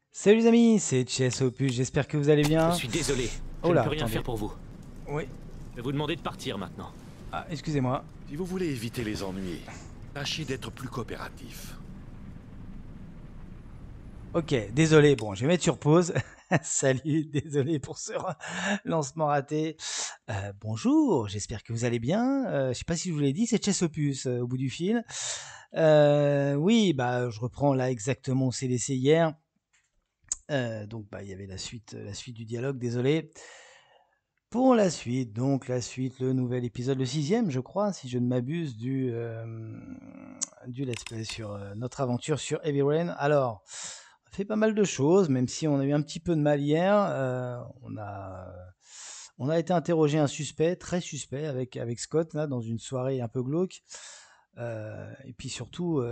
Salut les amis, c'est Chess Opus, j'espère que vous allez bien. Je suis désolé, je Oh ne là, peux rien attendez. faire pour vous. Oui. Je vais vous demander de partir maintenant. Ah, excusez-moi. Si vous voulez éviter les ennuis, tâchez d'être plus coopératif. Ok, désolé, bon, je vais mettre sur pause. Salut, désolé pour ce lancement raté. Bonjour, j'espère que vous allez bien. Je sais pas si je vous l'ai dit, c'est Chess Opus au bout du fil. Oui, bah, je reprends là exactement où on s'est laissé hier. Donc, bah, il y avait la suite du dialogue, désolé. Pour la suite, le nouvel épisode, le 6e, je crois, si je ne m'abuse, du let's play sur notre aventure sur Heavy Rain. Alors, on a fait pas mal de choses, même si on a eu un petit peu de mal hier. On a été interrogé un suspect, très suspect, avec Scott, là, dans une soirée un peu glauque. Et puis surtout,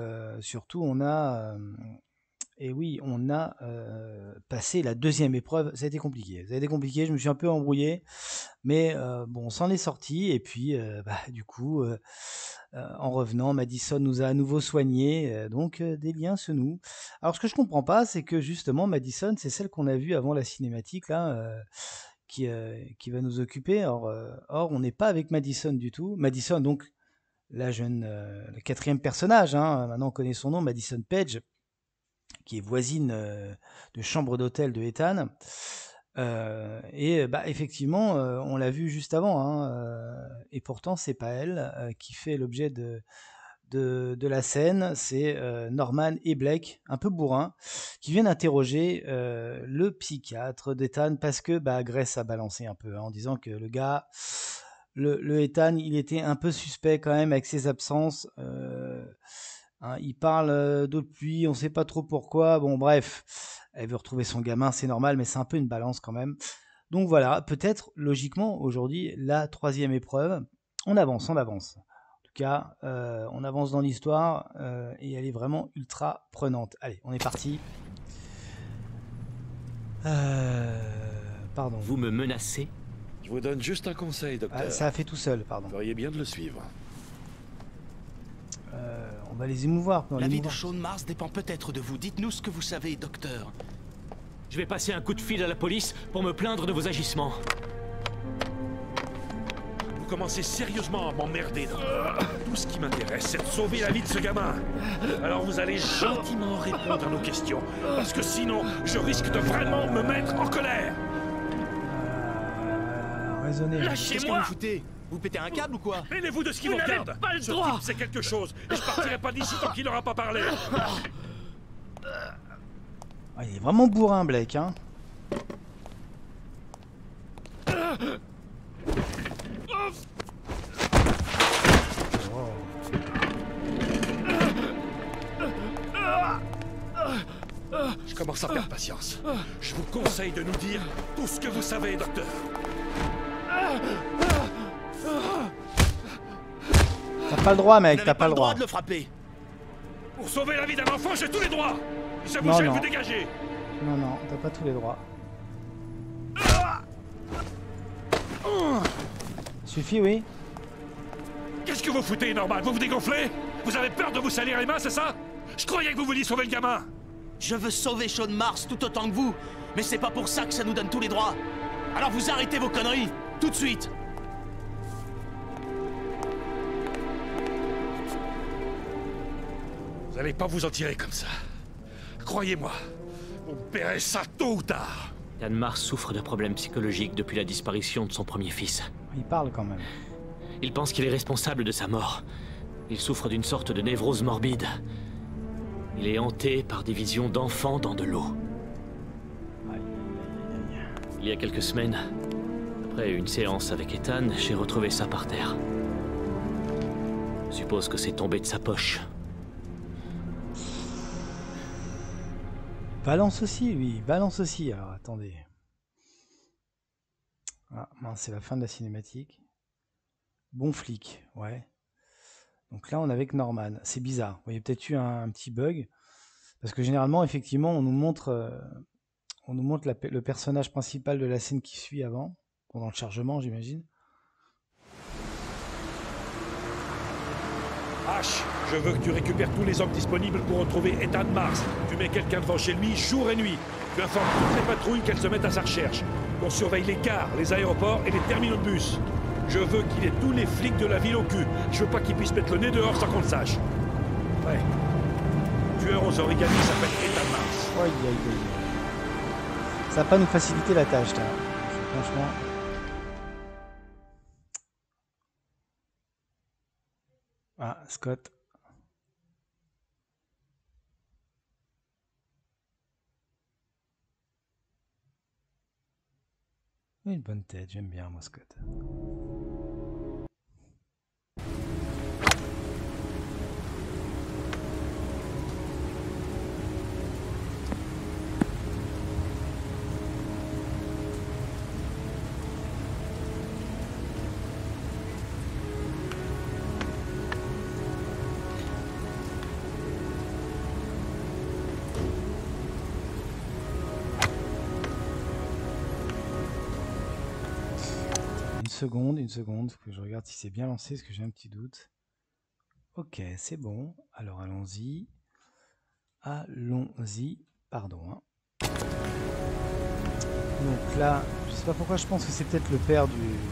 on a passé la deuxième épreuve. Ça a été compliqué. Je me suis un peu embrouillé. Mais bon, on s'en est sorti. Et puis, du coup, en revenant, Madison nous a à nouveau soignés. Donc, des liens se nouent. Alors, ce que je comprends pas, c'est que justement, Madison, c'est celle qu'on a vue avant la cinématique, là, qui va nous occuper. Or, on n'est pas avec Madison du tout. Madison, donc, la jeune, le quatrième personnage, hein, maintenant on connaît son nom, Madison Page, qui est voisine de chambre d'hôtel de Ethan. Effectivement, on l'a vu juste avant, hein, et pourtant c'est pas elle qui fait l'objet de la scène, c'est Norman et Blake, un peu bourrins, qui viennent interroger le psychiatre d'Ethan parce que Grace a balancé un peu, hein, en disant que le gars, le Ethan, il était un peu suspect quand même avec ses absences. Hein, il parle de pluie, on sait pas trop pourquoi. Bon, bref, elle veut retrouver son gamin, c'est normal, mais c'est un peu une balance quand même. Donc voilà, peut-être logiquement aujourd'hui la troisième épreuve. On avance, on avance. En tout cas, on avance dans l'histoire et elle est vraiment ultra prenante. Allez, on est parti. Pardon. Vous me menacez? Je vous donne juste un conseil, docteur. Ça a fait tout seul, pardon. Vous feriez bien de le suivre. On va les émouvoir. La vie de Shaun Mars dépend peut-être de vous. Dites-nous ce que vous savez, docteur. Je vais passer un coup de fil à la police pour me plaindre de vos agissements. Vous commencez sérieusement à m'emmerder, docteur. Tout ce qui m'intéresse, c'est de sauver la vie de ce gamin. Alors vous allez gentiment répondre à nos questions. Parce que sinon, je risque de vraiment me mettre en colère. Raisonnez. Qu'est-ce que vous foutez? Vous pétez un câble ou quoi? Mêlez-vous de ce qui vous regarde. pas le Ce droit. type, c'est quelque chose. Et je partirai pas d'ici tant qu'il n'aura pas parlé. Ah, il est vraiment bourrin, Blake, hein. Je commence à perdre patience. Je vous conseille de nous dire tout ce que vous savez, docteur. T'as pas le droit, mec, Vous t'as n'avez pas le droit. de le frapper. Pour sauver la vie d'un enfant, j'ai tous les droits. Et ça vous Non, gêne, non. vous dégagez. Non, t'as pas tous les droits. Suffit, oui. Qu'est-ce que vous foutez, Norman? Vous vous dégonflez? Vous avez peur de vous salir les mains, c'est ça? Je croyais que vous vouliez sauver le gamin. Je veux sauver Shaun Mars tout autant que vous. Mais c'est pas pour ça que ça nous donne tous les droits. Alors vous arrêtez vos conneries, tout de suite. Vous allez pas vous en tirer comme ça. Croyez-moi, vous paierez ça tôt ou tard. Ethan Mars souffre de problèmes psychologiques depuis la disparition de son premier fils. Il parle quand même. Il pense qu'il est responsable de sa mort. Il souffre d'une sorte de névrose morbide. Il est hanté par des visions d'enfants dans de l'eau. Il y a quelques semaines, après une séance avec Ethan, j'ai retrouvé ça par terre. Je suppose que c'est tombé de sa poche. Balance aussi, lui. Balance aussi. Alors, attendez. Ah, mince, c'est la fin de la cinématique. Bon flic, ouais. Donc là, on est avec Norman. C'est bizarre. Il y a peut-être eu un petit bug. Parce que généralement, effectivement, on nous montre le personnage principal de la scène qui suit avant. Pendant le chargement, j'imagine. H, je veux que tu récupères tous les hommes disponibles pour retrouver Ethan Mars. Tu mets quelqu'un devant chez lui jour et nuit. Tu informes toutes les patrouilles qu'elles se mettent à sa recherche. On surveille les gares, les aéroports et les terminaux de bus. Je veux qu'il ait tous les flics de la ville au cul. Je veux pas qu'ils puissent mettre le nez dehors sans qu'on le sache. Ouais. Tueur aux origamis s'appelle Ethan Mars. Aïe, aïe, aïe. Ça va pas nous faciliter la tâche, là. Franchement. Ah, Scott. Une bonne tête, j'aime bien moi Scott. Une seconde, faut que je regarde si c'est bien lancé, parce que j'ai un petit doute. Ok, c'est bon. Alors allons-y. Allons-y. Pardon. Hein. Donc là, je sais pas pourquoi je pense que c'est peut-être le père du...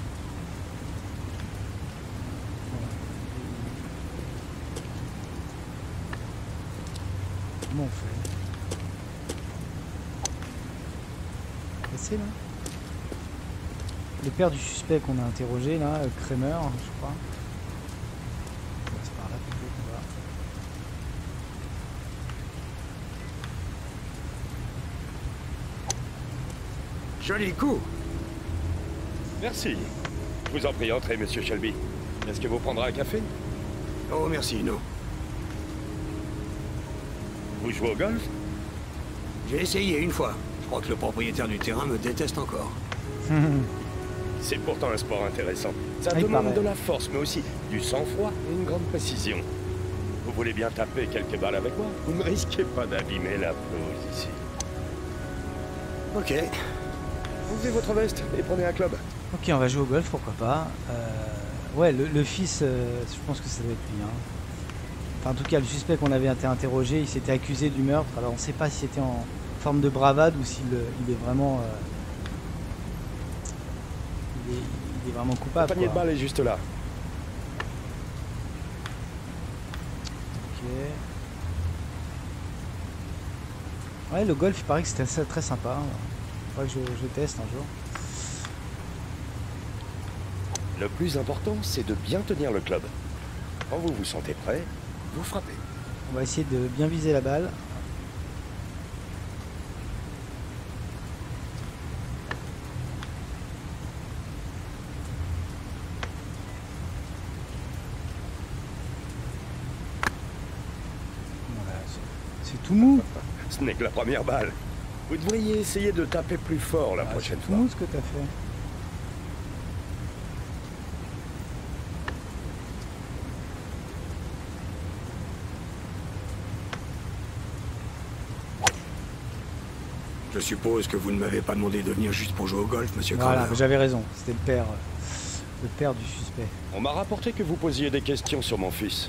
Comment on fait? Passer là? Le père du suspect qu'on a interrogé là, Kramer, je crois. C'est par là plutôt qu'on va. Joli coup. Merci. Je vous en prie, entrez, monsieur Shelby. Est-ce que vous prendrez un café? Oh, merci, non. Vous jouez au golf? J'ai essayé une fois. Je crois que le propriétaire du terrain me déteste encore. C'est pourtant un sport intéressant. Ça il demande paraît. de la force, mais aussi du sang-froid et une grande précision. Vous voulez bien taper quelques balles avec moi? Vous ne risquez pas d'abîmer la pelouse ici. Ok. Ouvrez votre veste et prenez un club. Ok, on va jouer au golf, pourquoi pas. Ouais, le fils, je pense que ça doit être lui. Hein. Enfin, en tout cas, le suspect qu'on avait été interrogé, il s'était accusé du meurtre. Alors, on ne sait pas si c'était en forme de bravade ou s'il il est vraiment... il est vraiment Le coupable. panier de Quoi. balles est juste là. Ok. Ouais, le golf, il paraît que c'était très sympa. Faudrait que je teste un jour. Le plus important, c'est de bien tenir le club. Quand vous vous sentez prêt, vous frappez. On va essayer de bien viser la balle. Voilà, c'est tout mou. Ce n'est que la première balle. Vous devriez essayer de taper plus fort la prochaine C'est tout fois. mou ce que t'as fait. Je suppose que vous ne m'avez pas demandé de venir juste pour jouer au golf, monsieur Voilà, Kramer. j'avais raison. C'était le père du suspect. On m'a rapporté que vous posiez des questions sur mon fils.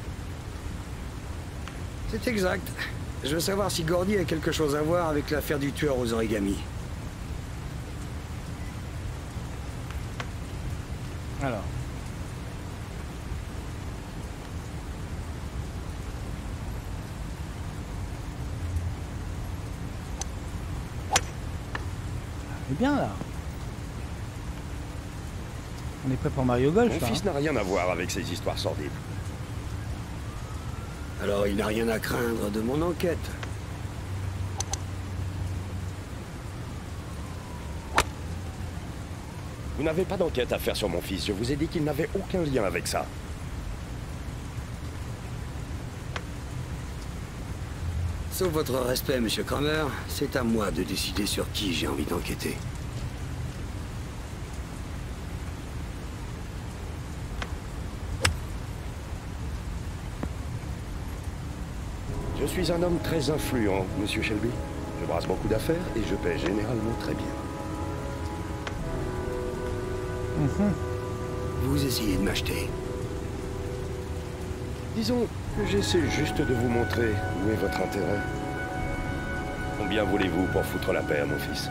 C'est exact. Je veux savoir si Gordy a quelque chose à voir avec l'affaire du tueur aux origamis. Alors. On est bien là. On est prêt pour Mario Golf Mon là, fils hein. n'a rien à voir avec ces histoires sordides. Alors il n'a rien à craindre de mon enquête. Vous n'avez pas d'enquête à faire sur mon fils. Je vous ai dit qu'il n'avait aucun lien avec ça. Sauf votre respect, monsieur Kramer, c'est à moi de décider sur qui j'ai envie d'enquêter. Je suis un homme très influent, monsieur Shelby. Je brasse beaucoup d'affaires et je paie généralement très bien. Vous essayez de m'acheter. Disons que j'essaie juste de vous montrer où est votre intérêt. Combien voulez-vous pour foutre la paix à mon fils?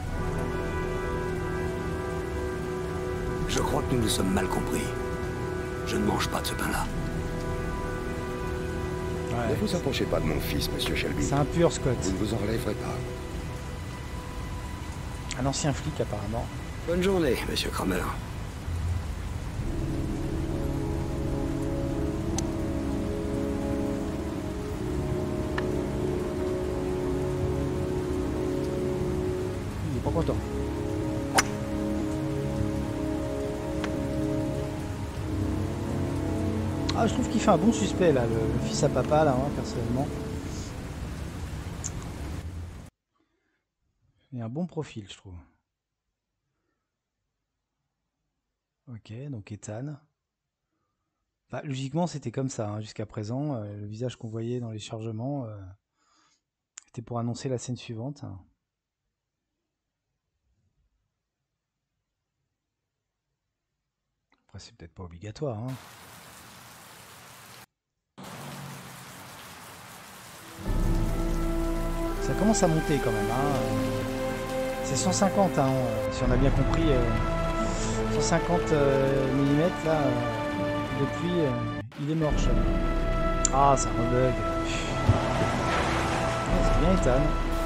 Je crois que nous nous sommes mal compris. Je ne mange pas de ce pain-là. Ne vous approchez pas de mon fils, monsieur Shelby. C'est un pur Scott. Vous ne vous en relèverez pas. Un ancien flic apparemment. Bonne journée, monsieur Kramer. Il est pas content. Ah, je trouve qu'il fait un bon suspect là, le fils à papa là, hein, personnellement. Il a un bon profil, je trouve. Ok, donc Ethan. Bah, logiquement, c'était comme ça hein, jusqu'à présent. Le visage qu'on voyait dans les chargements était pour annoncer la scène suivante. Après, c'est peut-être pas obligatoire. Hein. Ça commence à monter quand même. Hein. C'est 150, hein, si on a bien compris. 150 mm là. Depuis, il est mort, Sean. Ah, ça rebug. Ah, c'est bien, Ethan.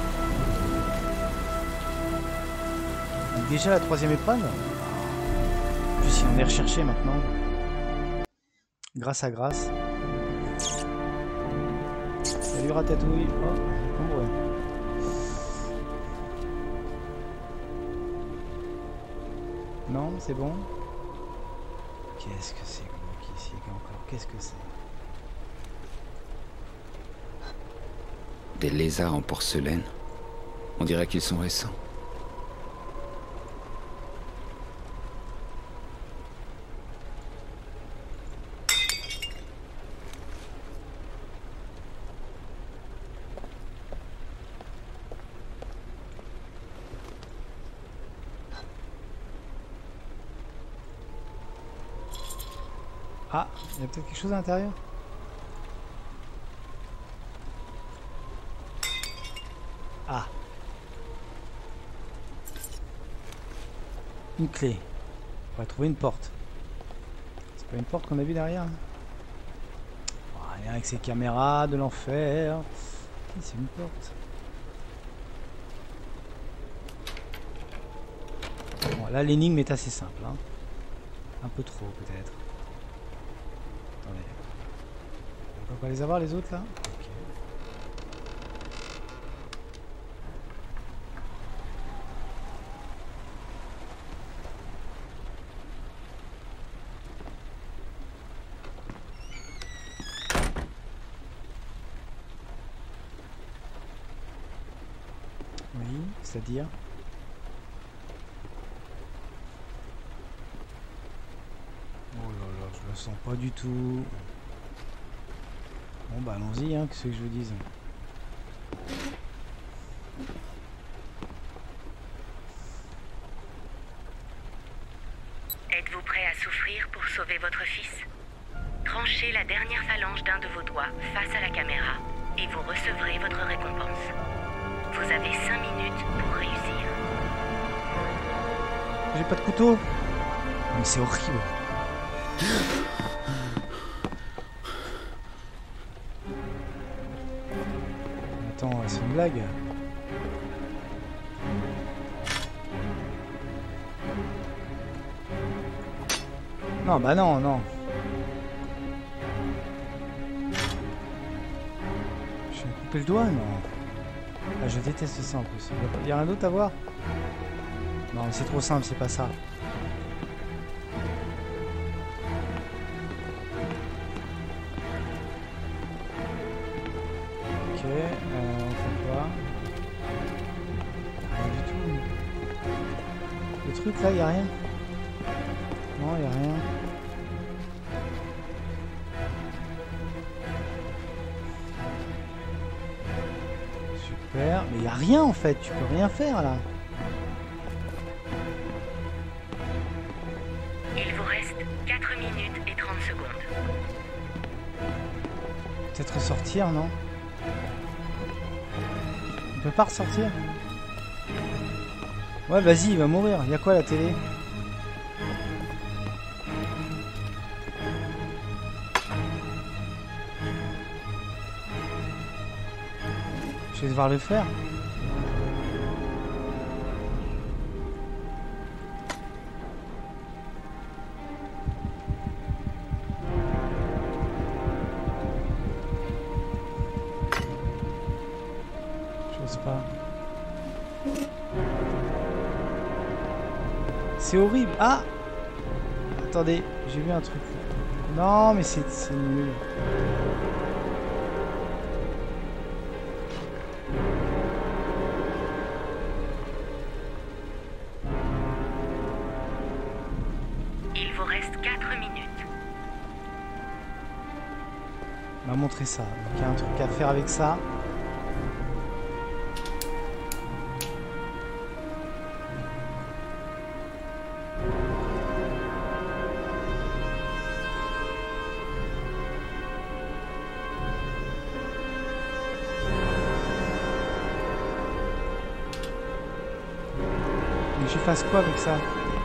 Donc déjà la 3e épreuve. En plus, si on est recherché maintenant. Grâce à grâce. Salut Ratatouille. Oh, nombreux. Non, c'est bon. Qu'est-ce que c'est glauque ici encore? Qu'est-ce que c'est? Des lézards en porcelaine. On dirait qu'ils sont récents. Ah, il y a peut-être quelque chose à l'intérieur. Ah. Une clé. On va trouver une porte. C'est pas une porte qu'on a vue derrière? Rien avec ces caméras de l'enfer. C'est une porte. Bon, là, l'énigme est assez simple. Hein. Un peu trop, peut-être. Attendez. On peut pas les avoir, les autres, là? Ok. Oui, c'est-à-dire? Oh là là, je le sens pas du tout. Bon bah allons-y, hein, qu'est-ce que je vous dise. Êtes-vous prêt à souffrir pour sauver votre fils? Tranchez la dernière phalange d'un de vos doigts face à la caméra et vous recevrez votre récompense. Vous avez 5 minutes pour réussir. J'ai pas de couteau. Mais c'est horrible. Attends, c'est une blague. Non, bah non, non. Je vais me couper le doigt, non. Ah, je déteste ça en plus. Il y a rien d'autre à voir? Non, mais c'est trop simple, c'est pas ça. Ok, on fait quoi? Rien du tout. Le truc là, il y a rien. Non, il y a rien. Super, mais il y a rien en fait, tu peux rien faire là. Il vous reste 4 minutes et 30 secondes. Peut-être ressortir, non? On peut pas ressortir? Ouais, vas-y, il va mourir. Y'a quoi à la télé? Je vais devoir le faire. J'ose pas. C'est horrible. Ah! Attendez, j'ai vu un truc. Non, mais c'est nul. Il vous reste 4 minutes. On m'a montré ça. Donc il y a un truc à faire avec ça. Mais je fasse quoi avec ça?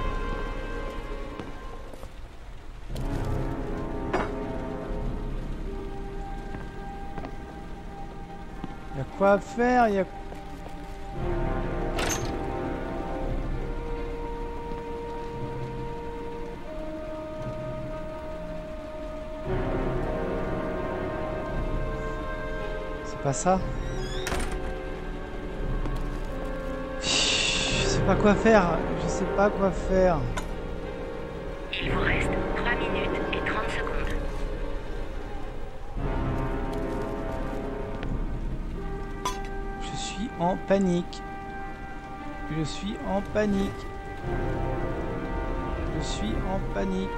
Y'a quoi à faire? Y'a... C'est pas ça? Je sais pas quoi faire. Je sais pas quoi faire. Il vous reste 3 minutes et 30 secondes. Je suis en panique. Je suis en panique. Je suis en panique.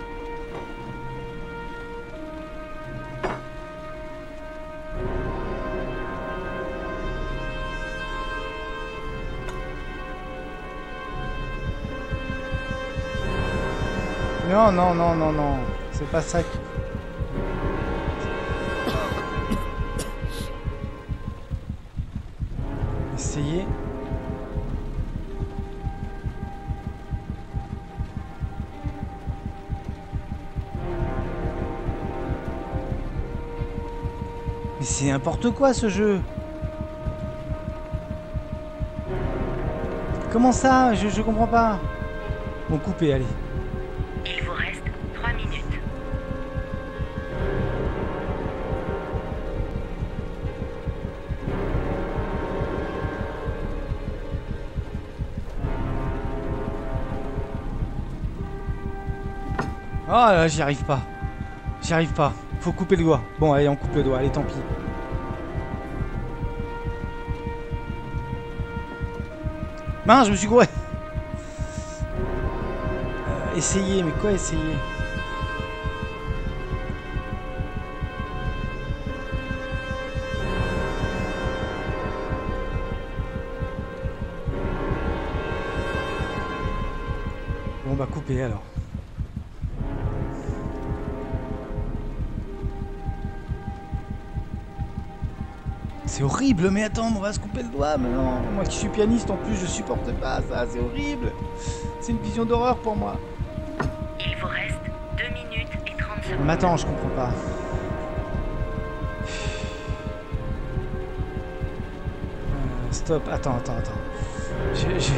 Non, non, non, non, non. C'est pas ça qui... Essayez. Mais c'est n'importe quoi ce jeu. Comment ça? Je comprends pas. Bon, coupez, allez. Il vous reste 3 minutes. Oh là, j'y arrive pas. J'y arrive pas. Faut couper le doigt. Bon, allez, on coupe le doigt. Allez, tant pis. Mince, je me suis gouré. Essayez, mais quoi essayer? Bon, bah, couper alors. C'est horrible, mais attends, on va se couper le doigt maintenant. Moi qui suis pianiste en plus, je supporte pas ça, c'est horrible. C'est une vision d'horreur pour moi. Il vous reste 2 minutes et 30 secondes. Mais attends, je comprends pas. Stop, attends. Je...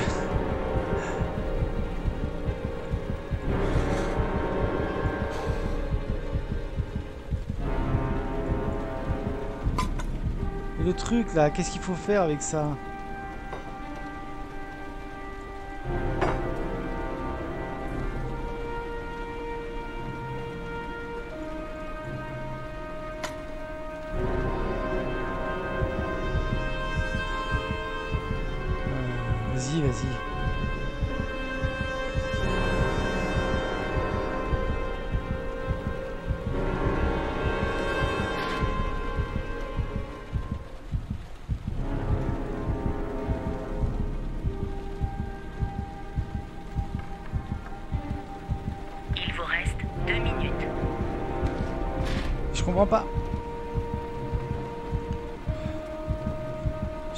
Et le truc là, qu'est-ce qu'il faut faire avec ça? Vas-y. Il vous reste 2 minutes. Je comprends pas.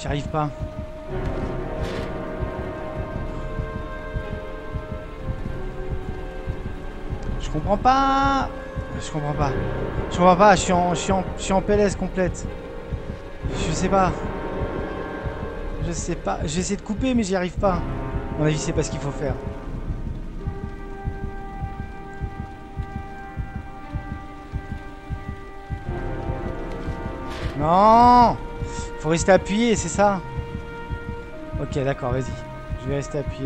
J'y arrive pas. Je comprends pas. Je comprends pas. Je comprends pas. Je suis en PLS complète. Je sais pas. Je sais pas. J'essaie de couper mais j'y arrive pas. À mon avis c'est pas ce qu'il faut faire. Non. Faut rester appuyé, c'est ça? Ok, d'accord, vas-y. Je vais rester appuyé.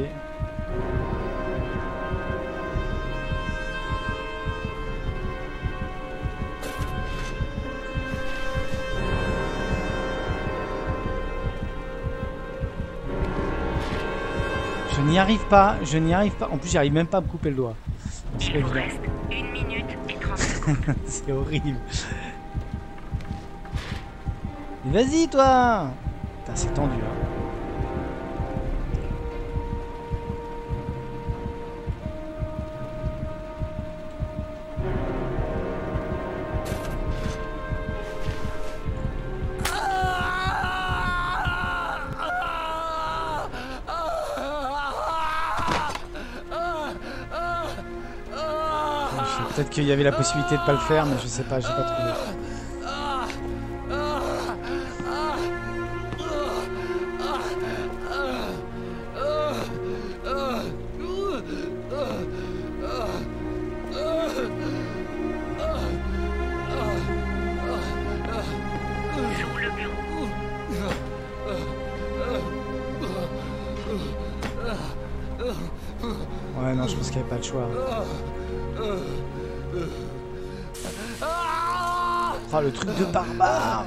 Je n'y arrive pas, je n'y arrive pas. En plus, j'arrive même pas à me couper le doigt. Il vous reste 1 minute et 30 secondes. C'est horrible. Vas-y, toi! Putain, c'est tendu, hein. Peut-être qu'il y avait la possibilité de pas le faire, mais je sais pas, j'ai pas trouvé. Sous le bureau. Ouais, non, je pense qu'il n'y avait pas le choix. Oh, le truc de barbare!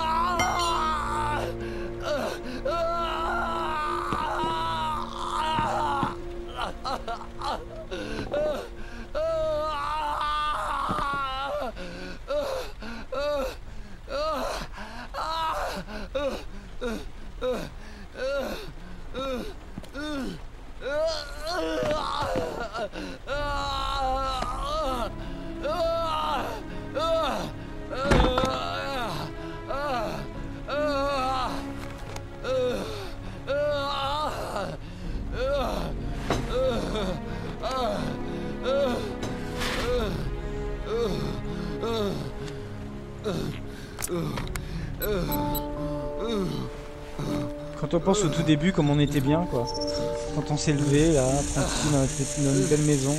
Quand on pense au tout début, comme on était bien, quoi. Quand on s'est levé, là, tranquille, dans une belle maison.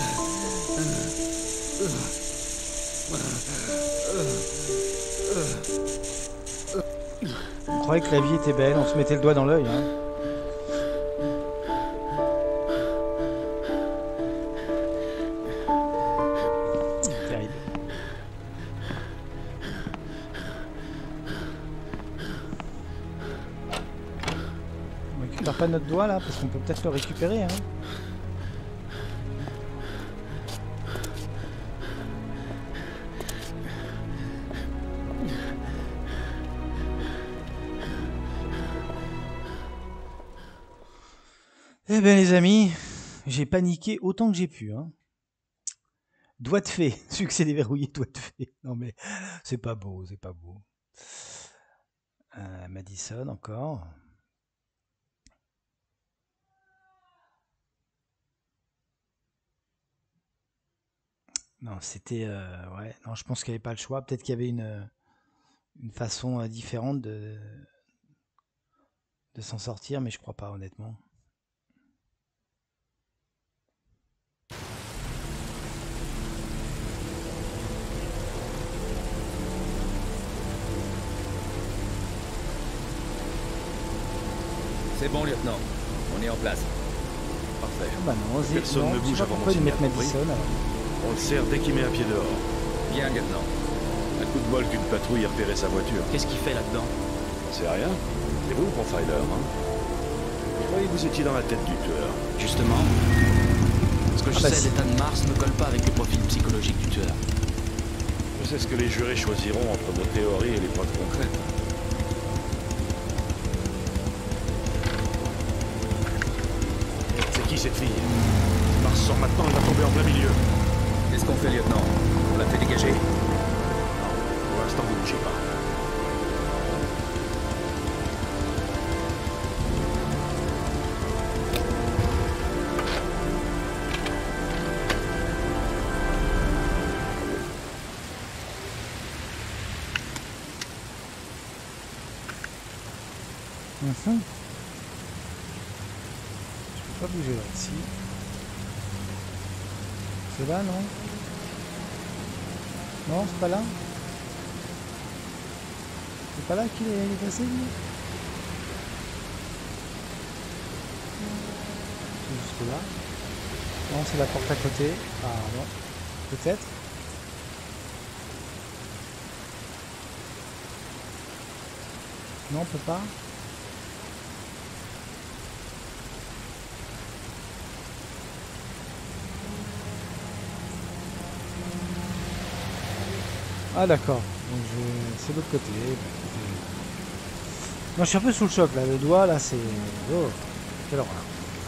On croyait que la vie était belle, on se mettait le doigt dans l'œil, hein. Terrible. On récupère pas notre doigt là, parce qu'on peut peut-être le récupérer, hein. Eh ben les amis, j'ai paniqué autant que j'ai pu, hein. Doigt de fée, succès déverrouillé, doigt de fée. Non mais c'est pas beau, c'est pas beau. Madison encore. Non, c'était ouais, non, je pense qu'il n'y avait pas le choix. Peut-être qu'il y avait une façon différente de s'en sortir, mais je crois pas honnêtement. C'est bon, lieutenant. On est en place. Parfait. Ah bah non, Personne ne bouge avant mon pourquoi ils signal, mettent compris. Madison. On le serre dès qu'il met un pied dehors. Bien, lieutenant. Un coup de bol qu'une patrouille a repéré sa voiture. Qu'est-ce qu'il fait là-dedans? J'en sais rien. C'est vous, Profiler, hein? Je croyais que vous étiez dans la tête du tueur. Justement, ce que je bah sais si. d'Ethan Mars ne colle pas avec le profil psychologique du tueur. Je sais ce que les jurés choisiront entre vos théories et les preuves concrètes. C'est qui cette fille? Mars sort maintenant, il va tomber en plein milieu. Qu'est-ce qu'on fait, lieutenant? On l'a fait dégager? Pour l'instant, vous ne bougez pas. Je peux pas bouger là-dessus. C'est là, non? Non, c'est pas là? C'est pas là qu'il est passé, lui? C'est juste là. Non, c'est la porte à côté. Ah non. Peut-être. Non, on peut pas. Ah d'accord. Donc c'est de l'autre côté. Non, je suis un peu sous le choc là. Le doigt là, c'est. Oh, quelle horreur.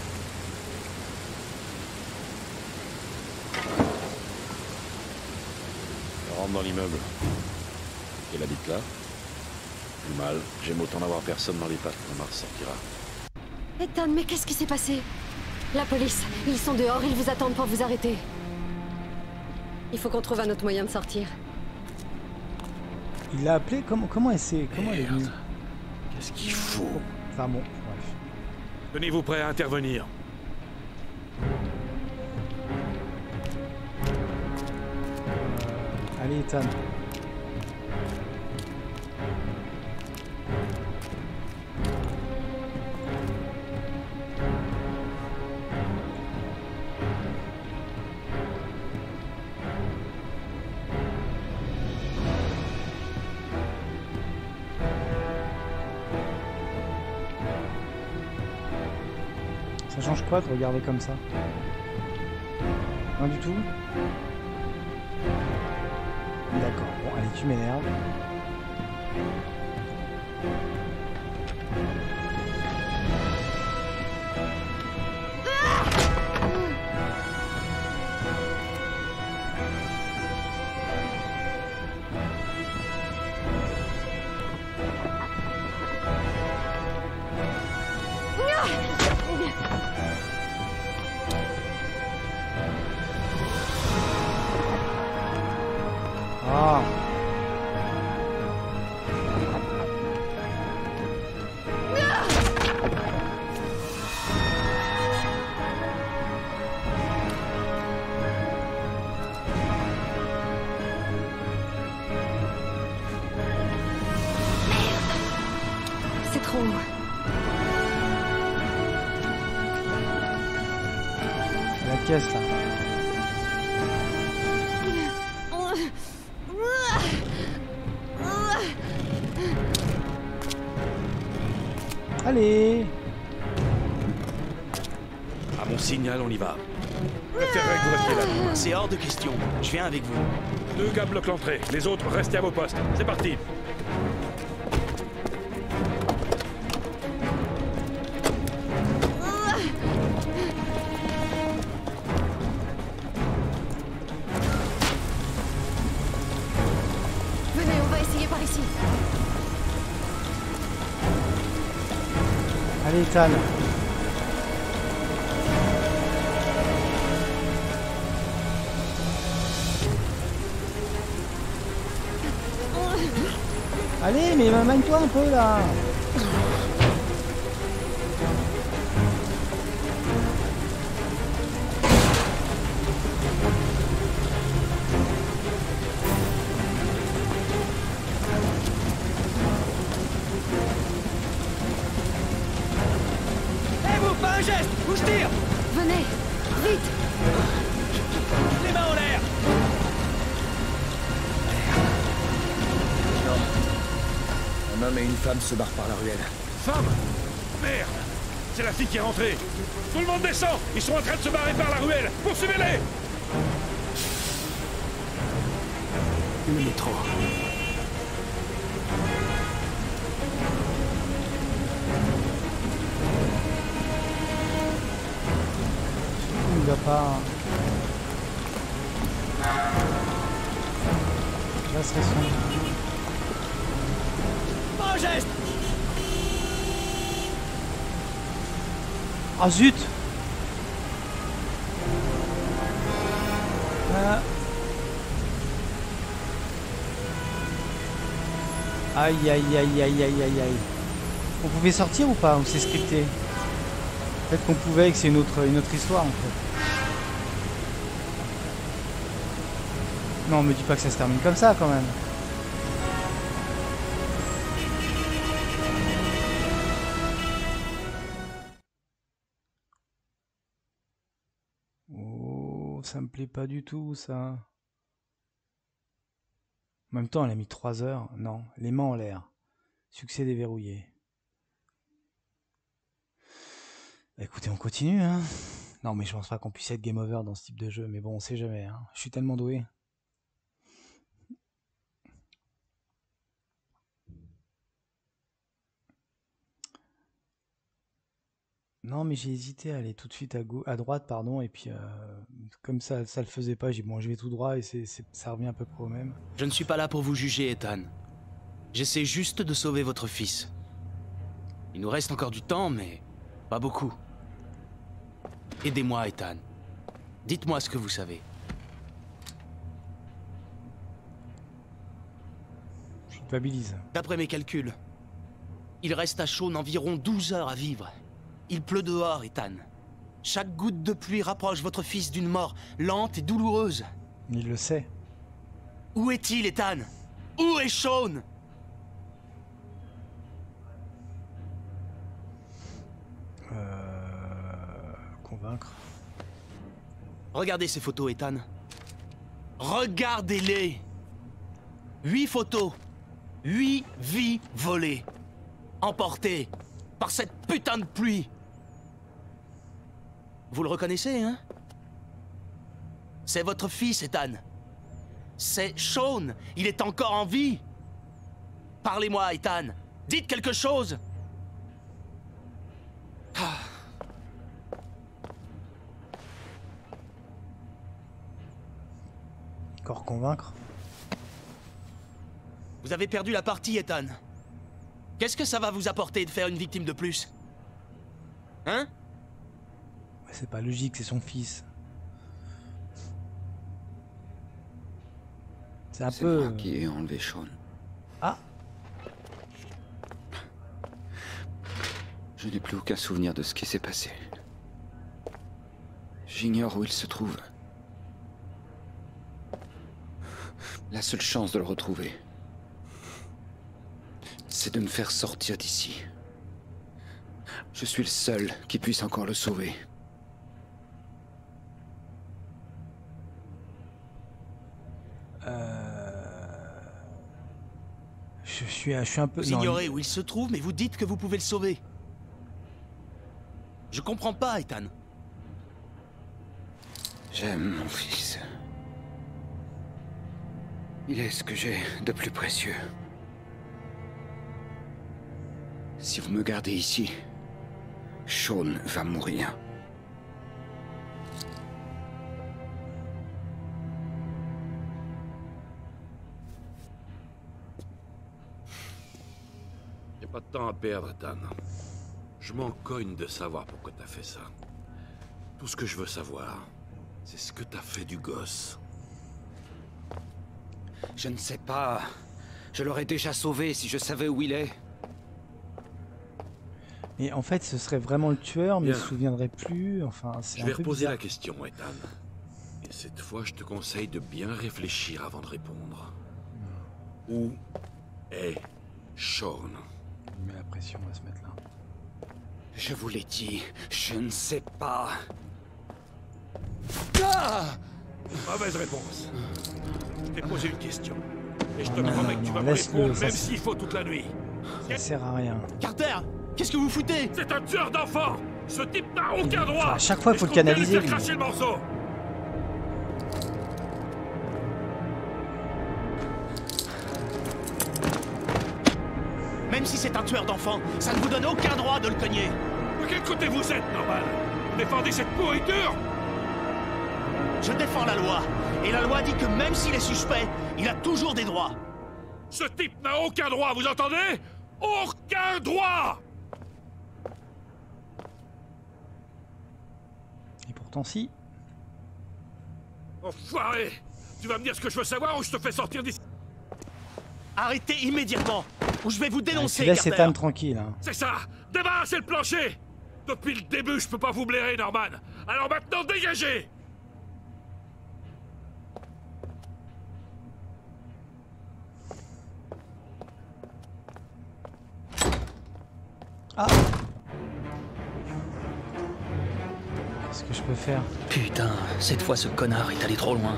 On rentre dans l'immeuble. Elle habite là. Du mal. J'aime autant n'avoir personne dans les pattes quand Mars sortira. Ethan, mais qu'est-ce qui s'est passé? La police, ils sont dehors, ils vous attendent pour vous arrêter. Il faut qu'on trouve un autre moyen de sortir. Il l'a appelé? Comment elle est venue? Qu'est-ce qu'il faut? Enfin bon, bref. Tenez-vous prêt à intervenir. Allez, Ethan. Ça change quoi de regarder comme ça? Rien du tout? D'accord, bon allez, tu m'énerves. Ah. C'est trop. La caisse là. Allez. À mon signal, on y va. Je préférerais que vous restiez là. C'est hors de question. Je viens avec vous. 2 gars bloquent l'entrée. Les autres, restez à vos postes. C'est parti. Venez, on va essayer par ici. Allez, Ethan. Allez, mais manie-toi un peu là. Vous, pas un geste, ou je tire. Venez, vite. Les mains en l'air. Un homme et une femme se barrent par la ruelle. Femme! Merde! C'est la fille qui est rentrée! Tout le monde descend! Ils sont en train de se barrer par la ruelle! Poursuivez-les! Le métro. Il va pas. Là, serait son. Pas un geste. Ah zut! Ah. Aïe aïe aïe aïe aïe aïe aïe. On pouvait sortir ou pas? Ou c'est scripté? Peut-être qu'on pouvait et que c'est une autre histoire en fait. Non, me dis pas que ça se termine comme ça quand même. Oh, ça me plaît pas du tout ça. En même temps, elle a mis 3 heures. Non, les mains en l'air. Succès déverrouillé. Bah, écoutez, on continue, hein. Non, mais je pense pas qu'on puisse être game over dans ce type de jeu. Mais bon, on sait jamais, hein. Je suis tellement doué. Non, mais j'ai hésité à aller tout de suite à droite, pardon. Et puis, comme ça le faisait pas, j'ai dit, bon, je vais tout droit et ça revient à peu près au même. Je ne suis pas là pour vous juger, Ethan. J'essaie juste de sauver votre fils. Il nous reste encore du temps, mais pas beaucoup. Aidez-moi, Ethan. Dites-moi ce que vous savez. Je culpabilise. D'après mes calculs, il reste à Shaun environ 12 heures à vivre. Il pleut dehors, Ethan. Chaque goutte de pluie rapproche votre fils d'une mort lente et douloureuse. Il le sait. Où est-il, Ethan? Où est Shaun? Convaincre. Regardez ces photos, Ethan. Regardez-les. 8 photos. 8 vies volées. Emportées par cette putain de pluie. Vous le reconnaissez, hein? C'est votre fils, Ethan. C'est Shaun. Il est encore en vie. Parlez-moi, Ethan. Dites quelque chose. Ah. Encore convaincre. Vous avez perdu la partie, Ethan. Qu'est-ce que ça va vous apporter de faire une victime de plus? Hein? C'est pas logique, c'est son fils. C'est un peu... moi qui ai enlevé Shaun. Ah! Je n'ai plus aucun souvenir de ce qui s'est passé. J'ignore où il se trouve. La seule chance de le retrouver, c'est de me faire sortir d'ici. Je suis le seul qui puisse encore le sauver. Je suis un peu... Vous ignorez où il se trouve, mais vous dites que vous pouvez le sauver. Je comprends pas, Ethan. J'aime mon fils. Il est ce que j'ai de plus précieux. Si vous me gardez ici, Shaun va mourir. Y a pas de temps à perdre, Ethan. Je m'en cogne de savoir pourquoi t'as fait ça. Tout ce que je veux savoir, c'est ce que t'as fait du gosse. Je ne sais pas. Je l'aurais déjà sauvé si je savais où il est. Et en fait, ce serait vraiment le tueur, mais il Bien. se souviendrait plus. Enfin, c'est Je un vais peu reposer bizarre. la question, Ethan. Et cette fois, je te conseille de bien réfléchir avant de répondre. Où est Shaun? Il met la pression, on va se mettre là. Je vous l'ai dit, je ne sais pas. Mauvaise réponse. Je t'ai posé une question. Et je te Non, promets non, que tu non, vas me laisse-le, répondre ça, même c'est- s'il faut toute la nuit. Ça sert à rien. Carter, qu'est-ce que vous foutez? C'est un tueur d'enfants. Ce type n'a aucun droit. À chaque fois, il faut Et le je compte bien lui canaliser, faire lui. cracher le morceau. Même si c'est un tueur d'enfants, ça ne vous donne aucun droit de le cogner. De quel côté vous êtes, Norman? Vous défendez cette pourriture? Je défends la loi. Et la loi dit que même s'il est suspect, il a toujours des droits. Ce type n'a aucun droit, vous entendez? Aucun droit! Et pourtant, si. Enfoiré! Tu vas me dire ce que je veux savoir ou je te fais sortir d'ici? Arrêtez immédiatement. ou je vais vous dénoncer, Laisse Carter. Ethan tranquille. Hein. C'est ça! Débarrassez le plancher! Depuis le début, je peux pas vous blairer, Norman! Alors maintenant, dégagez! Ah! Qu'est-ce que je peux faire? Putain, cette fois ce connard est allé trop loin.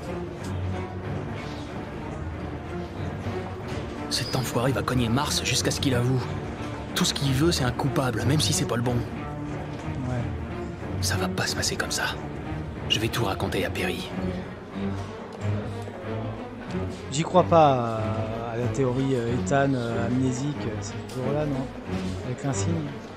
Cet enfoiré va cogner Mars jusqu'à ce qu'il avoue. Tout ce qu'il veut, c'est un coupable, même si c'est pas le bon. Ouais. Ça va pas se passer comme ça. Je vais tout raconter à Perry. J'y crois pas à la théorie Ethan amnésique, c'est toujours là, non? Avec l'insigne.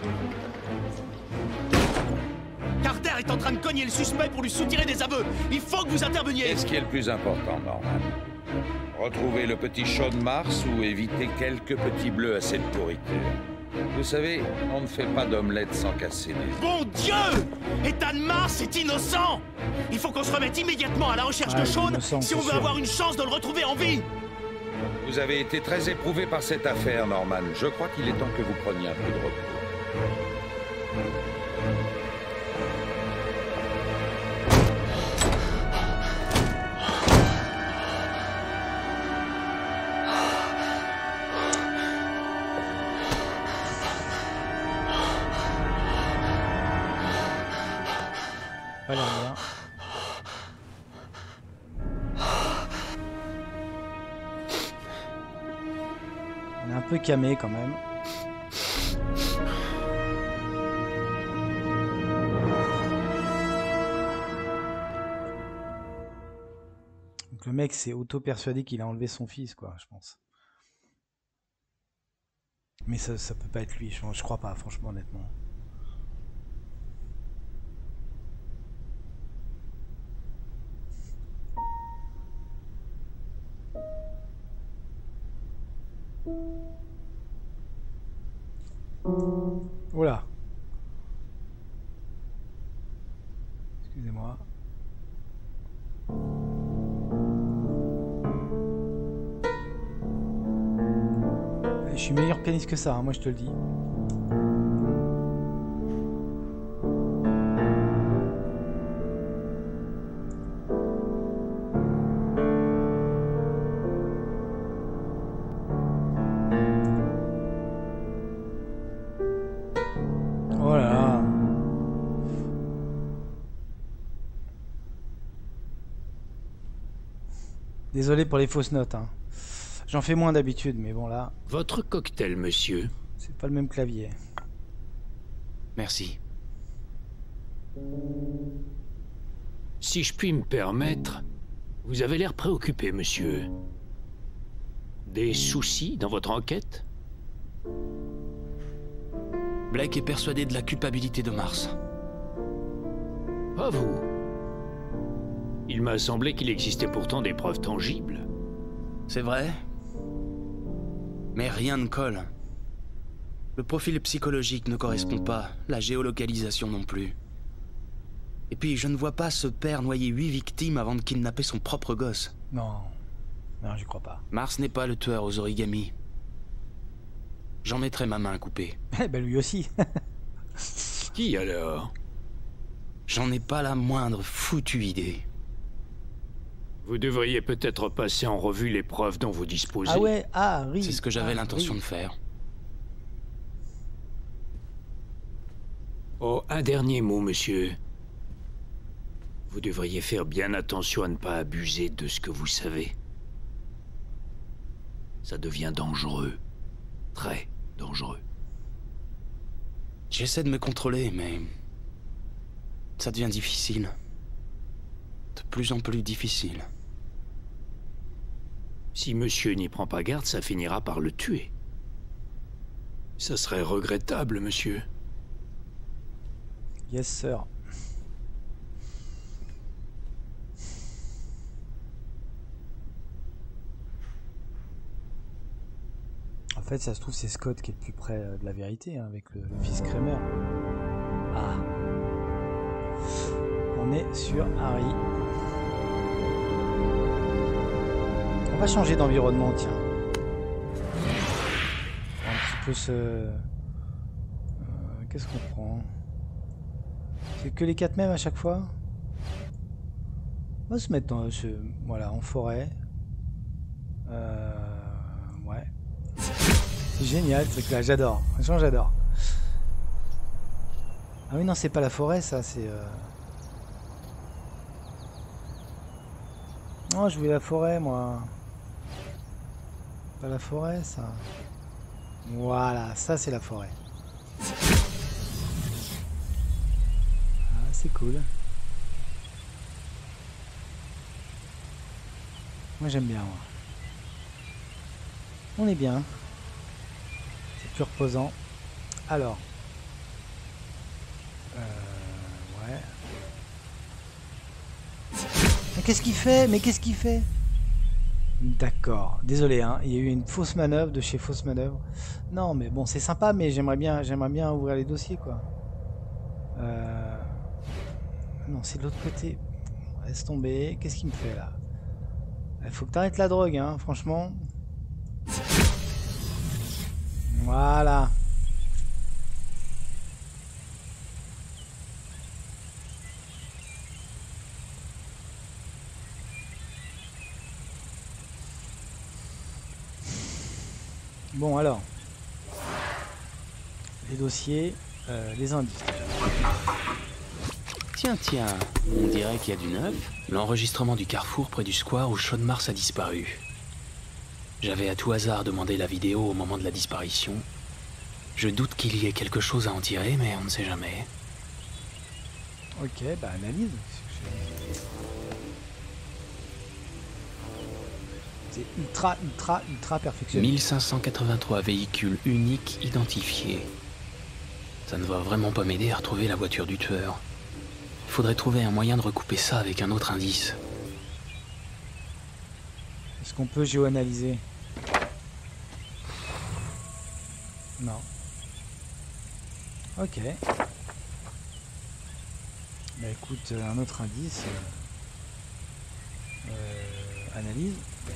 Carter est en train de cogner le suspect pour lui soutirer des aveux. Il faut que vous interveniez. Qu'est-ce qui est le plus important, Norman? Retrouver le petit Shaun Mars ou éviter quelques petits bleus à cette pourriture? Vous savez, on ne fait pas d'omelette sans casser les œufs. Bon Dieu! Ethan Mars est innocent! Il faut qu'on se remette immédiatement à la recherche de Shaun si on veut avoir une chance de le retrouver en vie! Vous avez été très éprouvé par cette affaire, Norman. Je crois qu'il est temps que vous preniez un peu de repos. Pas l'air bien. On est un peu camé quand même. Donc le mec s'est auto-persuadé qu'il a enlevé son fils, quoi, je pense. Mais ça peut pas être lui, je crois pas, franchement, honnêtement. Voilà. Excusez-moi. Je suis meilleur pianiste que ça, hein, moi je te le dis. Voilà. Désolé pour les fausses notes, hein. J'en fais moins d'habitude, mais bon là... Votre cocktail, monsieur. C'est pas le même clavier. Merci. Si je puis me permettre, vous avez l'air préoccupé, monsieur. Des soucis dans votre enquête? Blake est persuadé de la culpabilité de Mars. Pas vous. Il m'a semblé qu'il existait pourtant des preuves tangibles. C'est vrai. Mais rien ne colle. Le profil psychologique ne correspond pas, la géolocalisation non plus. Et puis, je ne vois pas ce père noyer 8 victimes avant de kidnapper son propre gosse. Non. Non, j'y crois pas. Mars n'est pas le tueur aux origamis. J'en mettrai ma main coupée. Eh ben lui aussi. Qui alors? J'en ai pas la moindre foutue idée. Vous devriez peut-être passer en revue les preuves dont vous disposez. Ah ouais, Harry. C'est ce que j'avais l'intention de faire. Oh, un dernier mot, monsieur. Vous devriez faire bien attention à ne pas abuser de ce que vous savez. Ça devient dangereux. Très dangereux. J'essaie de me contrôler, mais... ça devient difficile. De plus en plus difficile. Si monsieur n'y prend pas garde, ça finira par le tuer. Ça serait regrettable, monsieur. Yes, sir. En fait, ça se trouve, c'est Scott qui est le plus près de la vérité, hein, avec le fils Kramer. Ah. On est sur Harry. On va changer d'environnement, tiens. peut se... Qu'est-ce qu'on prend? C'est que les 4 mêmes à chaque fois? On va se mettre dans voilà, en forêt. Ouais. C'est génial ce truc-là, j'adore. Franchement, j'adore. Ah oui, non, c'est pas la forêt, ça, c'est... Non, je voulais la forêt, moi. Pas la forêt, ça. Voilà, ça, c'est la forêt. Ah, c'est cool. Moi, j'aime bien, moi. On est bien. C'est plus reposant. Alors. Ouais. Mais qu'est-ce qu'il fait? Mais qu'est-ce qu'il fait? D'accord. Désolé, hein. Il y a eu une fausse manœuvre de chez Fausse Manœuvre. Non, mais bon, c'est sympa, mais j'aimerais bien ouvrir les dossiers, quoi. Non, c'est de l'autre côté. Laisse tomber. Qu'est-ce qu'il me fait, là? Il faut que t'arrêtes la drogue, hein, franchement. Voilà. Bon, alors. Les dossiers, les indices. Tiens, on dirait qu'il y a du neuf. L'enregistrement du carrefour près du square où Sean Mars a disparu. J'avais à tout hasard demandé la vidéo au moment de la disparition. Je doute qu'il y ait quelque chose à en tirer, mais on ne sait jamais. Ok, bah analyse. C'est ultra perfectionné. 1583 véhicules uniques identifiés. Ça ne va vraiment pas m'aider à retrouver la voiture du tueur. Il faudrait trouver un moyen de recouper ça avec un autre indice. Est-ce qu'on peut géoanalyser? Non. Ok. Bah écoute, un autre indice. Analyse.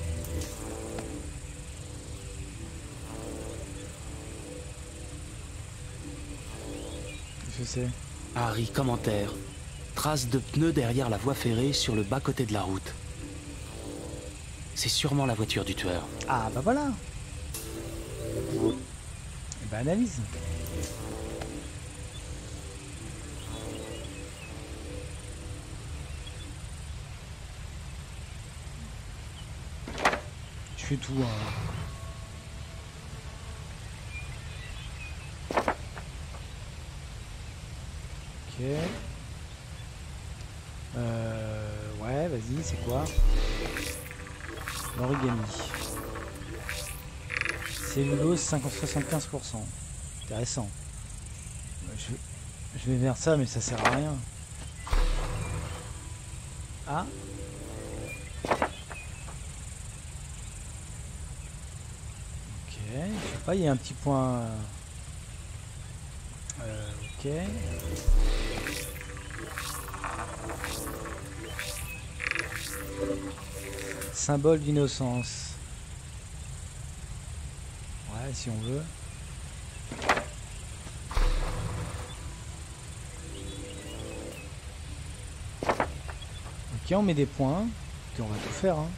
Qu'est-ce que c'est? Harry, commentaire. Traces de pneus derrière la voie ferrée sur le bas-côté de la route. C'est sûrement la voiture du tueur. Ah bah voilà. Et bah analyse. Je fais tout. Hein. Ok. Ouais, vas-y, c'est quoi? L'origami. Cellulose 75%. Intéressant. Je vais vers ça, mais ça sert à rien. Ah. Ok, je sais pas, il y a un petit point... ok. Symbole d'innocence. Ouais, si on veut. Ok, on met des points. Et on va tout faire. Hein.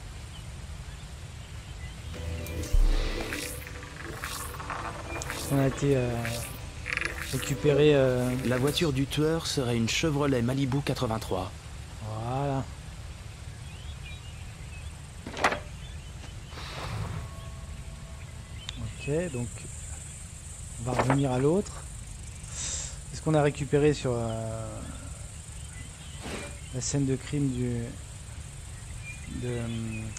On a été récupéré. La voiture du tueur serait une Chevrolet Malibu 83. Voilà. Ok, donc on va revenir à l'autre. Qu'est-ce qu'on a récupéré sur la scène de crime de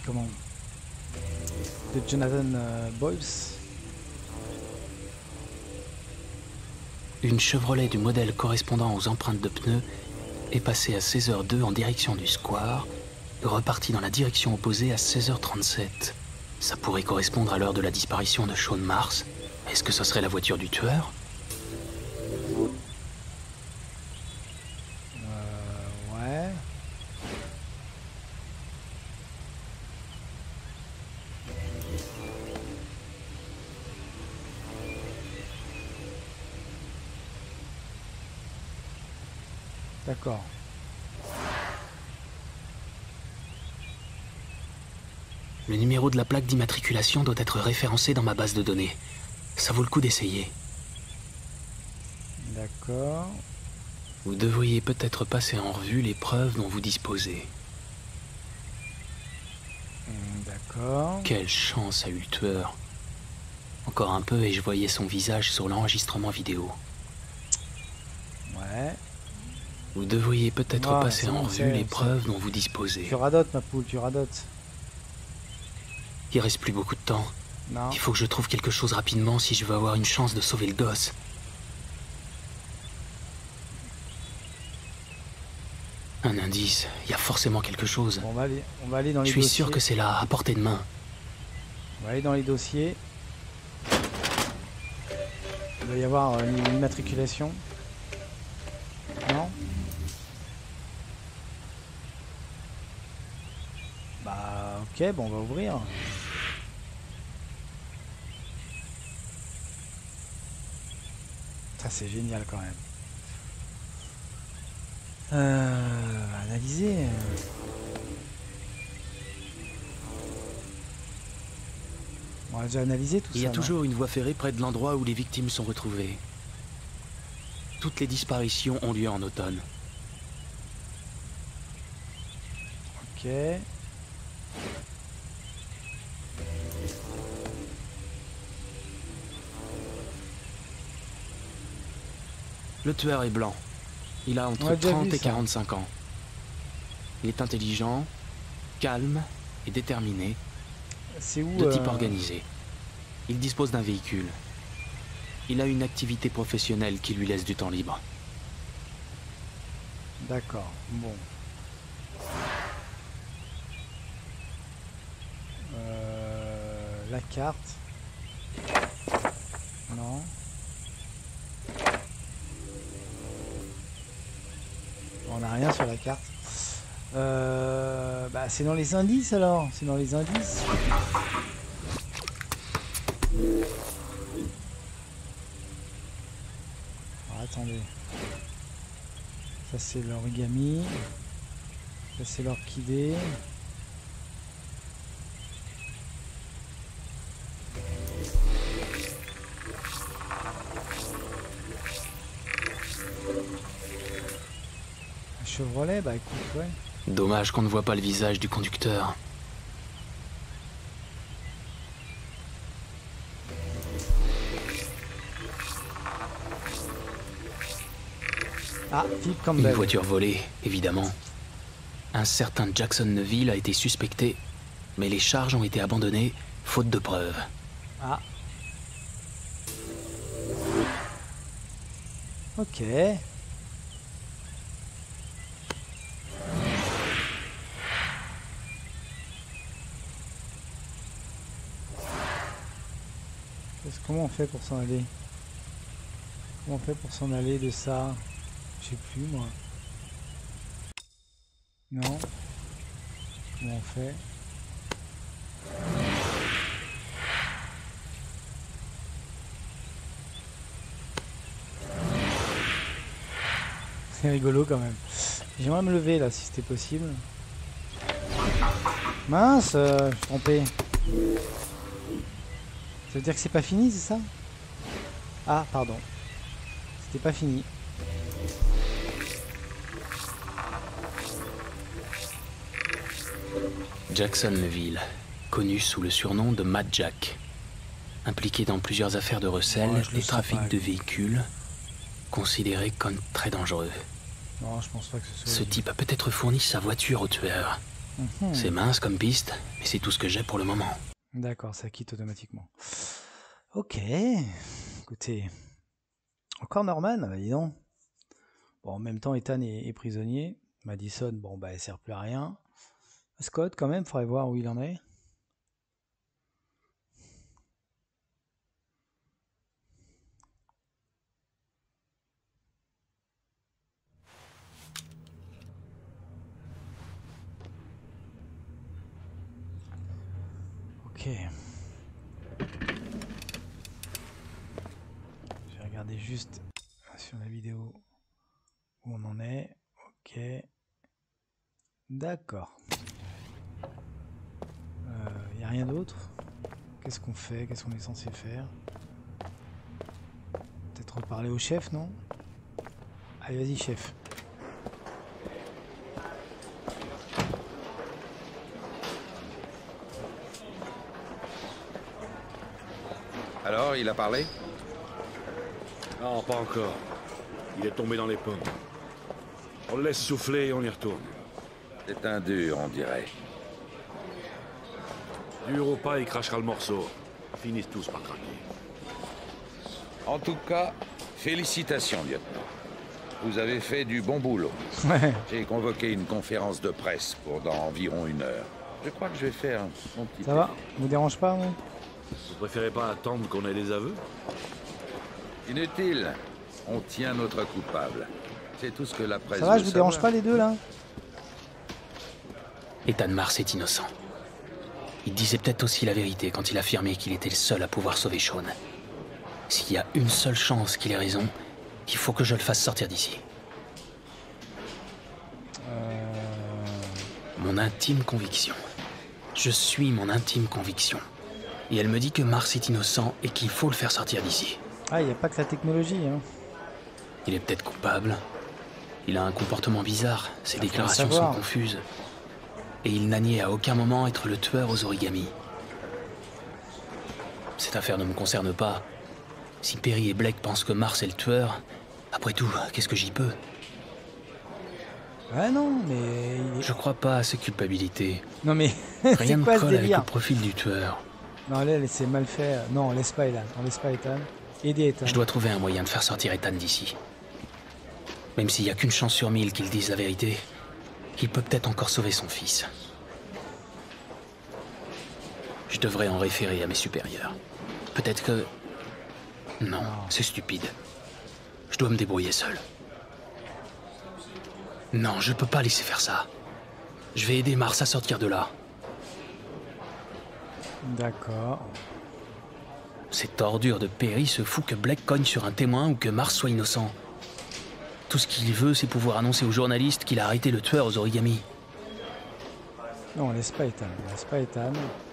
Jonathan Boyles? Une Chevrolet du modèle correspondant aux empreintes de pneus est passée à 16h02 en direction du square et repartie dans la direction opposée à 16h37. Ça pourrait correspondre à l'heure de la disparition de Sean Mars. Est-ce que ce serait la voiture du tueur? Ouais. D'accord. Le numéro de la plaque d'immatriculation doit être référencé dans ma base de données. Ça vaut le coup d'essayer. D'accord. Vous devriez peut-être passer en revue les preuves dont vous disposez. D'accord. Quelle chance a eu le tueur. Encore un peu et je voyais son visage sur l'enregistrement vidéo. Ouais. Vous devriez peut-être passer c'est en bon, revue les c'est- preuves dont vous disposez. Tu radotes, ma poule, tu radotes. Il reste plus beaucoup de temps. Non. Il faut que je trouve quelque chose rapidement si je veux avoir une chance de sauver le gosse. Un indice, il y a forcément quelque chose. Bon, on va aller dans les Je suis dossiers. sûr que c'est là, à portée de main. On va aller dans les dossiers. Il doit y avoir une immatriculation. Non? Bah ok, bon on va ouvrir. Ça c'est génial quand même. Analyser. On a déjà analysé tout ça. Il y a non toujours une voie ferrée près de l'endroit où les victimes sont retrouvées. Toutes les disparitions ont lieu en automne. Ok. Le tueur est blanc. Il a On entre a déjà 30 vu et ça. 45 ans. Il est intelligent, calme et déterminé, C'est où de type organisé. Il dispose d'un véhicule. Il a une activité professionnelle qui lui laisse du temps libre. D'accord, bon. La carte. Non. On n'a rien sur la carte. Bah c'est dans les indices alors. C'est dans les indices. Alors, attendez. Ça c'est l'origami. Ça c'est l'orchidée. Un Chevrolet, bah écoute, ouais. Dommage qu'on ne voit pas le visage du conducteur. Ah, Philippe Une Campbell. voiture volée, évidemment. Un certain Jackson Neville a été suspecté, mais les charges ont été abandonnées, faute de preuves. Ah. Ok. Comment on fait pour s'en aller? Comment on fait pour s'en aller de ça? Je sais plus moi. Non. Comment on fait? C'est rigolo quand même. J'aimerais me lever là si c'était possible. Mince, je suis trompé. Ça veut dire que c'est pas fini, c'est ça? Ah, pardon. C'était pas fini. Jackson Neville, connu sous le surnom de Mad Jack. Impliqué dans plusieurs affaires de recel Ouais, je le et sens trafic pas, de lui. véhicules, considéré comme très dangereux. Non, je pense pas que ce soit. Ce type a peut-être fourni sa voiture au tueur. Mhm. C'est mince comme piste, mais c'est tout ce que j'ai pour le moment. D'accord, ça quitte automatiquement. Ok. Écoutez. Encore Norman, bah dis donc. Bon, en même temps, Ethan est prisonnier. Madison, bon, bah, elle sert plus à rien. Scott, quand même, faudrait voir où il en est. Ok. Je vais regarder juste sur la vidéo où on en est. Ok. D'accord. Y a rien d'autre? Qu'est-ce qu'on fait? Qu'est-ce qu'on est censé faire? Peut-être reparler au chef, non? Allez, vas-y, chef. Alors, il a parlé? Non, pas encore. Il est tombé dans les pommes. On le laisse souffler et on y retourne. C'est un dur, on dirait. Dur ou pas, il crachera le morceau. Ils finissent tous par craquer. En tout cas, félicitations, lieutenant. Vous avez fait du bon boulot. Ouais. J'ai convoqué une conférence de presse pour dans environ 1 heure. Je crois que je vais faire mon petit... Ça va? Vous dérange pas, non? Vous préférez pas attendre qu'on ait des aveux? Inutile. On tient notre coupable. C'est tout ce que la presse... Ça va, veut je vous dérange savoir. pas les deux, là? Ethan Mars est innocent. Il disait peut-être aussi la vérité quand il affirmait qu'il était le seul à pouvoir sauver Shaun. S'il y a une seule chance qu'il ait raison, il faut que je le fasse sortir d'ici. Mon intime conviction. Je suis mon intime conviction. Et elle me dit que Mars est innocent et qu'il faut le faire sortir d'ici. Ah, il n'y a pas que la technologie, hein. Il est peut-être coupable. Il a un comportement bizarre. Ses déclarations sont savoir. confuses. Et il n'a nié à aucun moment être le tueur aux origamis. Cette affaire ne me concerne pas. Si Perry et Blake pensent que Mars est le tueur, après tout, qu'est-ce que j'y peux? Ouais, non, mais... Je crois pas à ces culpabilités. Non, mais... Rien c'est ne quoi ce colle avec délire? le profil du tueur. Non, là, c'est mal fait. Non, on laisse pas Ethan. On laisse pas Ethan. Aidez Ethan. Je dois trouver un moyen de faire sortir Ethan d'ici. Même s'il n'y a qu'une chance sur 1000 qu'il dise la vérité, il peut peut-être encore sauver son fils. Je devrais en référer à mes supérieurs. Peut-être que... Non, c'est stupide. Je dois me débrouiller seul. Non, je peux pas laisser faire ça. Je vais aider Mars à sortir de là. D'accord. Cette ordure de Perry se fout que Blake cogne sur un témoin ou que Mars soit innocent. Tout ce qu'il veut, c'est pouvoir annoncer aux journalistes qu'il a arrêté le tueur aux origamis. Non, on laisse pas Ethan. On laisse pas Ethan.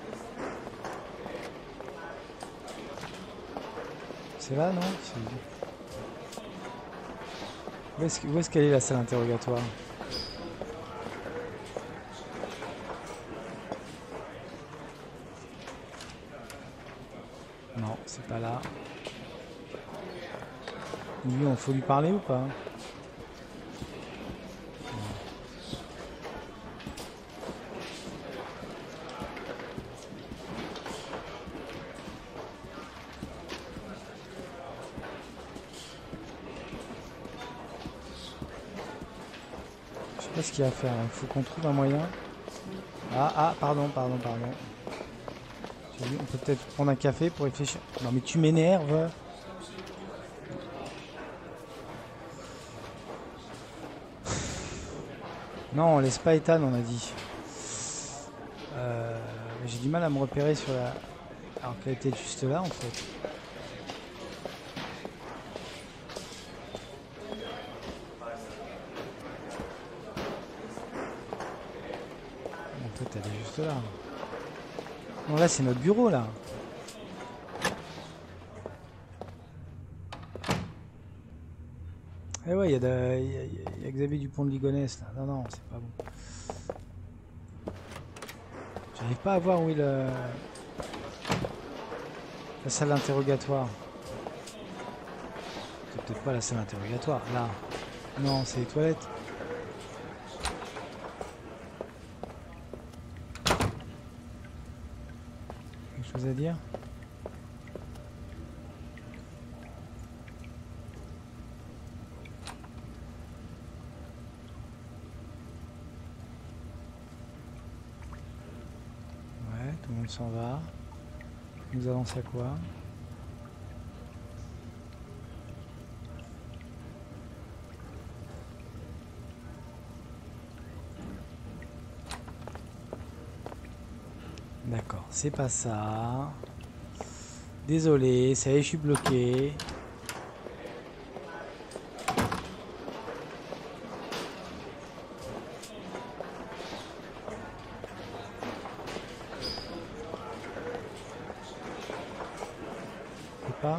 C'est là, non? Où est-ce qu'elle est, la salle interrogatoire? Non, c'est pas là. Lui, on faut lui parler ou pas? Je sais pas ce qu'il y a à faire. Il faut qu'on trouve un moyen. Ah, pardon. J'ai vu, on peut peut-être prendre un café pour réfléchir. Non, mais tu m'énerves. Non, on laisse pas Ethan, on a dit. J'ai du mal à me repérer sur la... Alors qu'elle était juste là, en fait. En fait, elle est juste là. Non, là, c'est notre bureau, là. Eh ouais, il y a Xavier Dupont de Ligonnès, là. Non, c'est pas bon. J'arrive pas à voir où est la salle d'interrogatoire. C'est peut-être pas la salle d'interrogatoire, là. Non, c'est les toilettes. Quelque chose à dire? Tout le monde s'en va. Nous avance à quoi? D'accord, c'est pas ça. Désolé, ça y est, je suis bloqué. pas.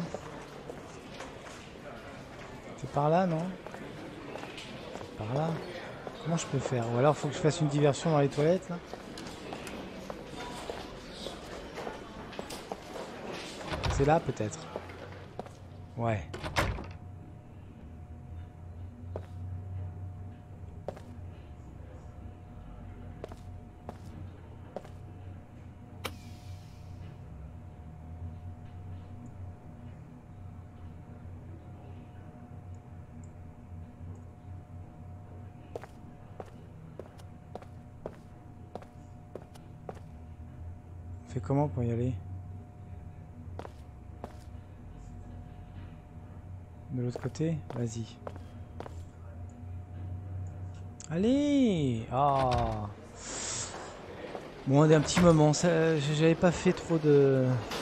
C'est par là, non? Par là? Comment je peux faire? Ou alors faut que je fasse une diversion dans les toilettes, là? C'est là, peut-être? Ouais. On fait comment pour y aller? De l'autre côté? Vas-y. Allez! Ah! Bon, un petit moment. J'avais pas fait trop de...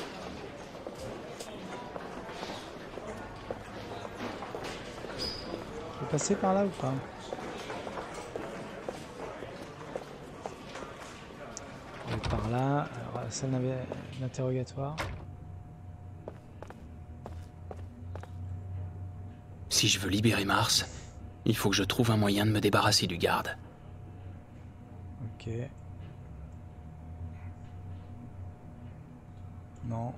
Je peux passer par là ou pas? Par là. Alors, la salle d'interrogatoire. Si je veux libérer Mars, il faut que je trouve un moyen de me débarrasser du garde. Ok. Non.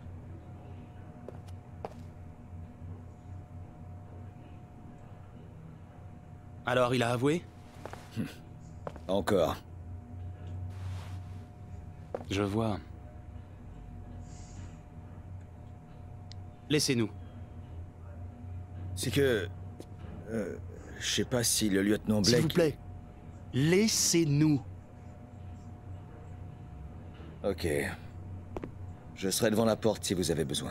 Alors, il a avoué? Encore. Je vois. Laissez-nous. C'est que... je sais pas si le lieutenant Blake... S'il vous plaît, laissez-nous. Ok. Je serai devant la porte si vous avez besoin.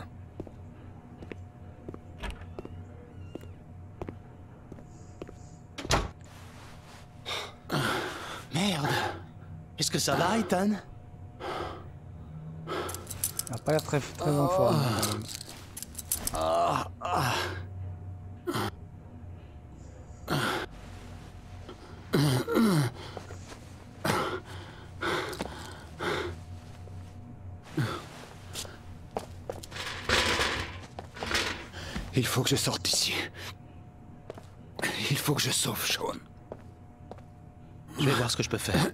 Merde. Est-ce que ça va, Ethan? Il n'a pas l'air très en forme. Il faut que je sorte d'ici. Il faut que je sauve Sean. Je vais voir ce que je peux faire.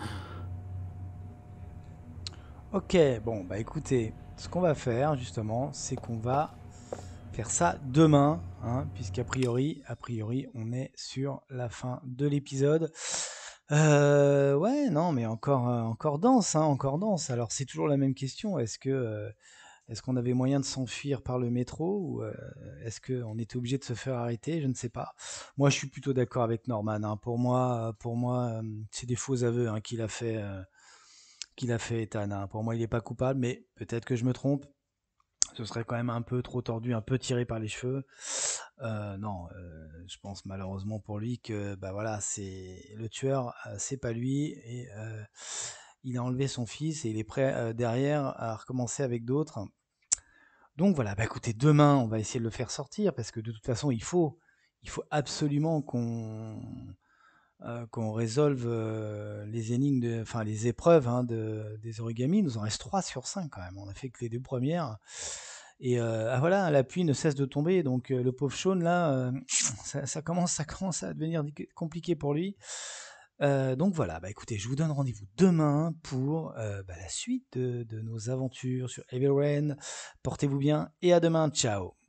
Ok, bon, bah écoutez, ce qu'on va faire justement, c'est qu'on va faire ça demain, hein, puisqu'a priori, on est sur la fin de l'épisode. Ouais, non, mais encore dense, hein, encore dense. Alors c'est toujours la même question. Est-ce qu'on avait moyen de s'enfuir par le métro ou est-ce qu'on était obligé de se faire arrêter? Je ne sais pas. Moi, je suis plutôt d'accord avec Norman. Hein. Pour moi, c'est des faux aveux hein, qu'il a fait Ethan. Hein. Pour moi, il n'est pas coupable, mais peut-être que je me trompe. Ce serait quand même un peu trop tordu, un peu tiré par les cheveux. Non, je pense malheureusement pour lui que bah voilà, c'est le tueur, c'est pas lui et il a enlevé son fils et il est prêt derrière à recommencer avec d'autres. Donc voilà, bah écoutez, demain on va essayer de le faire sortir parce que de toute façon il faut absolument qu'on résolve les énigmes, enfin les épreuves hein, des origamis. Il nous en reste 3 sur 5 quand même. On a fait que les 2 premières. Et voilà, la pluie ne cesse de tomber, donc le pauvre Sean là, ça commence à devenir compliqué pour lui. Donc voilà, bah écoutez, je vous donne rendez-vous demain pour la suite de nos aventures sur Heavy Rain. Portez-vous bien et à demain, ciao.